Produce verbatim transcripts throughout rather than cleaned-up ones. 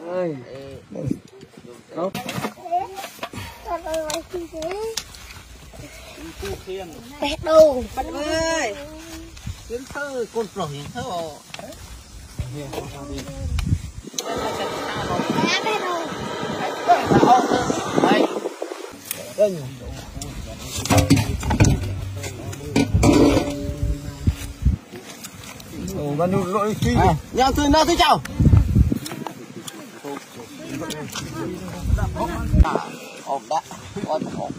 ơi không bé đồ bạn ơi tiếng thơ con rồi thơ bé đồ đây ồ bạn nuôi lỗi chi nhau tôi nó tôi chào ổn đã ổn ổn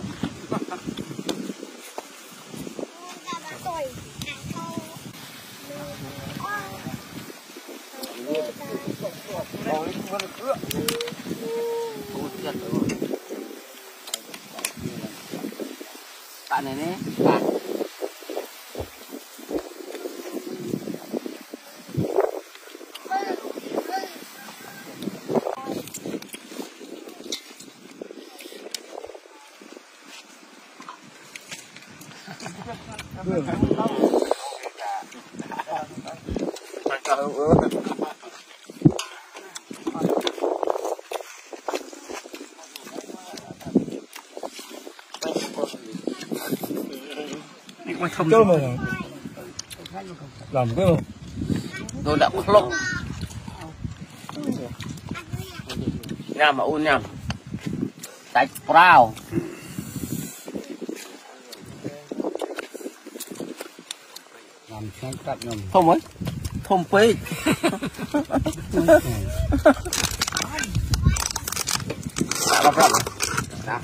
bạn này nè bạn cho mà làm cái không tôi đã khóc nhằm mà un nhằm tay prao làm sáng cắt nhầm không ấy không phê đã bắt đã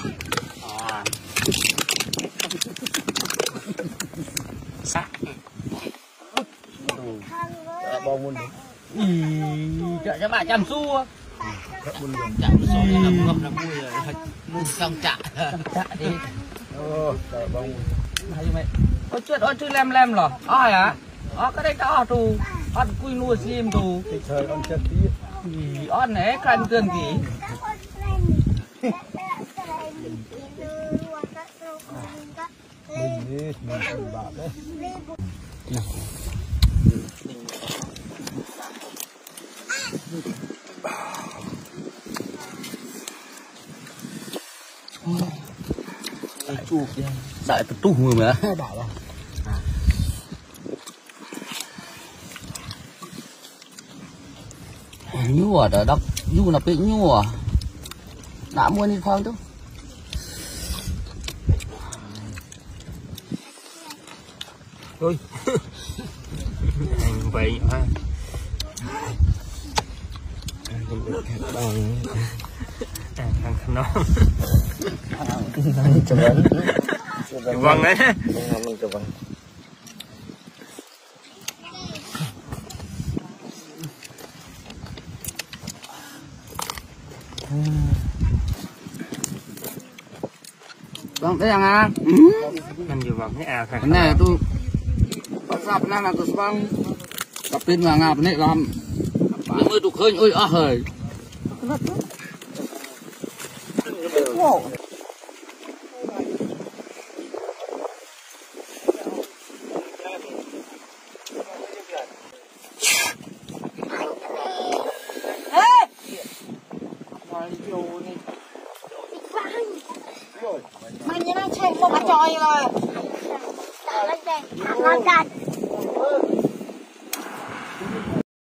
sắc bao muôn chợ cho bà chăm xu chăm xu làm ngâm là vui rồi mua xong chạ chạ đi ờ bao muôn hay vậy có chuyện đó chứ lem lem rồi ai hả ó cái đấy đó tù ăn cùi nuôi sim tù thì thời ăn chân tí gì on này canh cơn gì mình đi mình làm bạc đấy chuột đại tu người mà bảo là nhua ở đắp nhu là bị nhua đã mua đi phong chứ ôi anh vậy à bằng thằng nó chụp ảnh vâng đấy mình chụp ảnh vâng đây à anh vừa vâng cái à cái này tôi bắt sập này là tôi vâng tập tin là ngạp này làm nhưng mà tôi khơi ôi à hơi mày như nó chơi không mà chơi rồi. Nó